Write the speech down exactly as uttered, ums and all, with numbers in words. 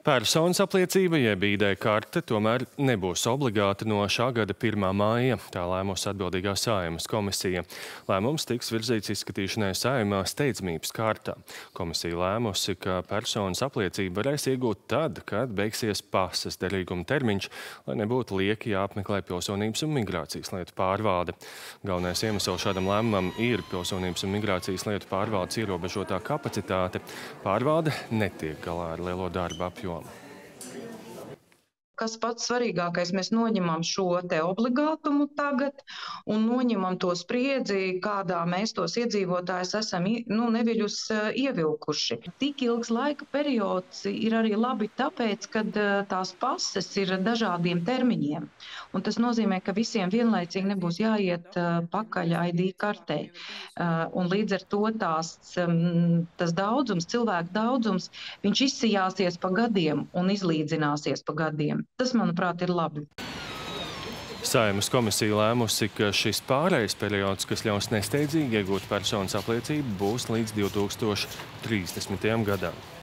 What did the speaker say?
Personas apliecība jeb I D karte tomēr nebūs obligāta no šā gada pirmā māja, tā lēmusi atbildīgā Saeimas komisija. Lēmums tiks virzīts izskatīšanai Saeimā steidzamības kārtā. Komisija lēmusi, ka personas apliecību varēs iegūt tad, kad beigsies pases derīguma termiņš, lai nebūtu lieki jāapmeklē Pilsonības un migrācijas lietu pārvalde. Galvenais iemesls šādam lēmumam ir Pilsonības un migrācijas lietu pārvaldes ierobežotā kapacitāte. Pārvalde netiek galā ar lielo darba apjomu. Kas pats svarīgākais, mēs noņemam šo te obligātumu tagad un noņemam to spriedzi, kādā mēs tos iedzīvotājus esam nu, neviļus ievilkuši. Tik ilgs laika periods ir arī labi tāpēc, ka tās pases ir dažādiem termiņiem. Un tas nozīmē, ka visiem vienlaicīgi nebūs jāiet pakaļ I D kartei. Un līdz ar to tās, tas daudzums, cilvēku daudzums, viņš izsijāsies pa gadiem un izlīdzināsies pa gadiem. Tas, manuprāt, ir labi. Saeimas komisija lēmusi, ka šis pārejas periods, kas ļaus nesteidzīgi iegūt personas apliecību, būs līdz divi tūkstoši trīsdesmitajam gadam.